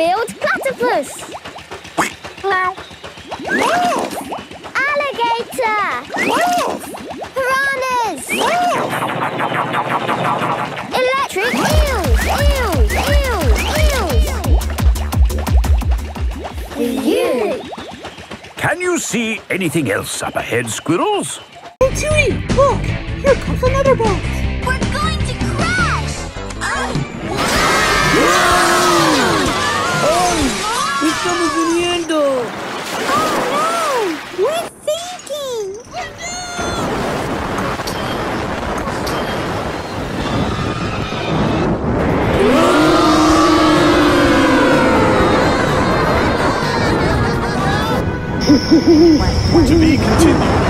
Hard-billed platypus. Meow. Yes. Alligator. Yes. Piranhas. Yes. Electric eels. You. Can you see anything else up ahead, squirrels? Oh, Chewie, look! Here comes another boat! We're going to crash! ¡Estamos viniendo! Oh no! We're sinking! To be continued.